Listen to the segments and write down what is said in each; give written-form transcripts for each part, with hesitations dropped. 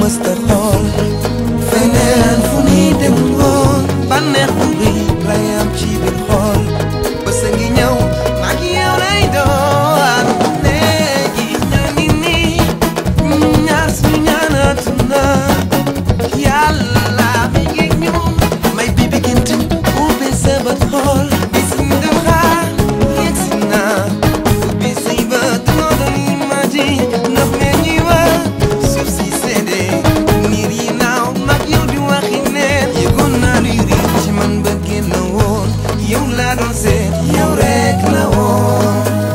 mësta xool feneen fu ni dem woon bànneex bu rëy lay am ci biir xool bés a ngi ñëw mag yow lay doon léegi ñoo ngi nii ñaar suñu ñaanatu na yàlla mi ngi ñu may bi biggante ubbi sa bët xool bis ñu doon xaar yegg si naa ubbi say bët moo doon imagine ndox mee ñuy wër suuf si seede niir yi naaw mag yow di waxi neen yëgoon naa luy riir ci man ba génn woon yow laa doon seet yow rek la woon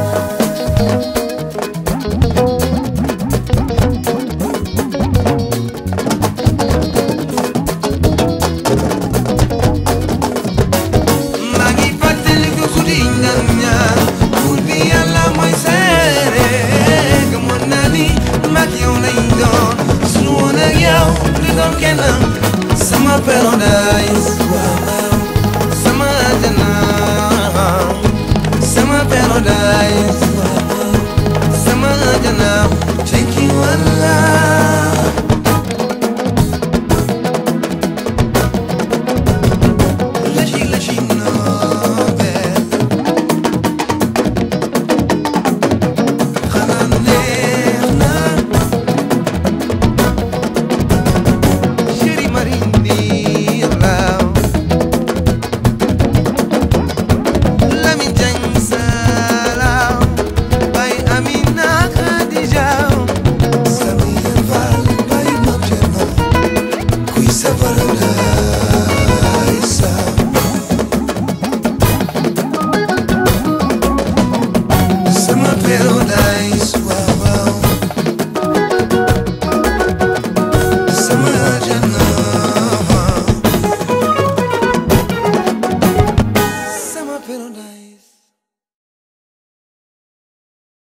maa ngi fàttaliku guddi ñaan ñaan buur bi yàlla mooy seere gëmoon naa ni mag yow lay doon su woon ak yow du doon kenn sama paradise waaw sama àjjana sama paradise